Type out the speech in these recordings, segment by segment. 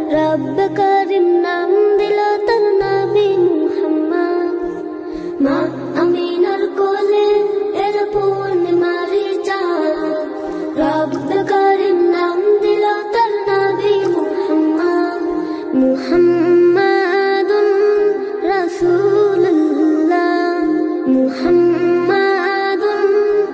रब करीम नाम दिल तर नबी मुहम्मद माँ अमीनर कोले एर पूर्णिमारी चाँद रब करीम नाम दिल तर नबी मुहम्मद मुहम्मदुन रसूलुल्लाह मुहम्मदुन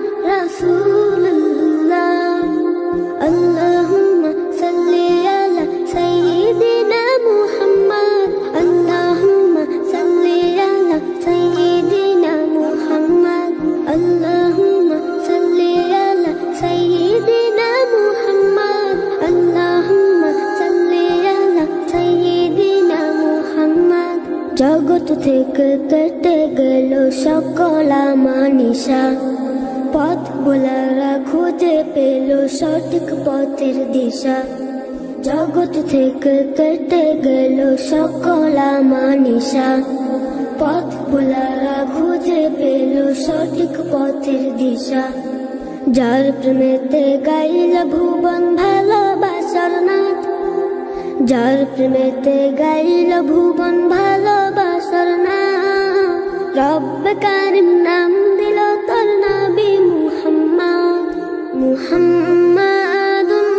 रसूलुल्लाह अल्लाहुम्मा सल्ली अला सय्यिदिना मुहम्मद अल्लाहुम्मा सल्ली अला सय्यिदिना मुहम्मद अल्लाहुम्मा सल्ली अला सय्यिदिना मुहम्मद अल्लाहुम्मा सल्ली अला सय्यिदिना मुहम्मद जगत থেকে কেটে গেল সকল আমানিশা পথ ভোলারা খুঁজে পেল সঠিক পথের দিশা জগৎ থেকে কেটে গেল সকল আমানিশা পথ ভোলারা খুঁজে পেল সঠিক পথের দিশা যার প্রেমেতে গাইল ভুবন ভালোবাসার নাথ যার প্রেমেতে গাইল ভুবন ভালোবাসার নাথ রব কারিম নাম দিল তোর নবী মুহাম্মদ মুহাম্মাদুন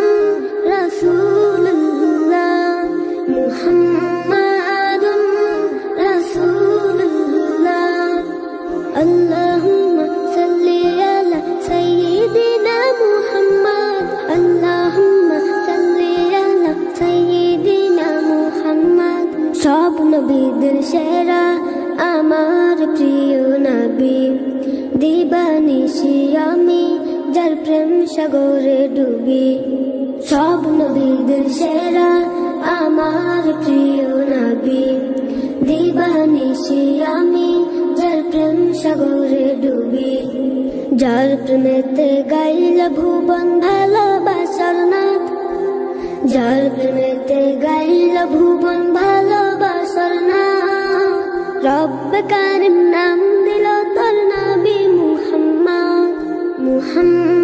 রাসূলুল্লাহ মুহাম্মাদুন রাসূলুল্লাহ আল্লাহুম্মা সাল্লি আলা সাইয়্যিদিনা মুহাম্মদ আল্লাহুম্মা সাল্লি আলা সাইয়্যিদিনা মুহাম্মদ সব নবীদের সেরা আমার প্রিয় নবী দিবানিশি আমি যার প্রেম সাগরে ডুবি সব নবীদের সেরা আমার প্রিয় নবী দিবানিশি আমি যার প্রেম সাগরে ডুবি যার প্রেমেতে গাইল ভুবন ভালোবাসার নাথ যার প্রেমেতে গাইল ভুবন ভালোবাসার নাথ রব কারিম নাম দিল তোর নবী মুহাম্মদ মুহাম্মদ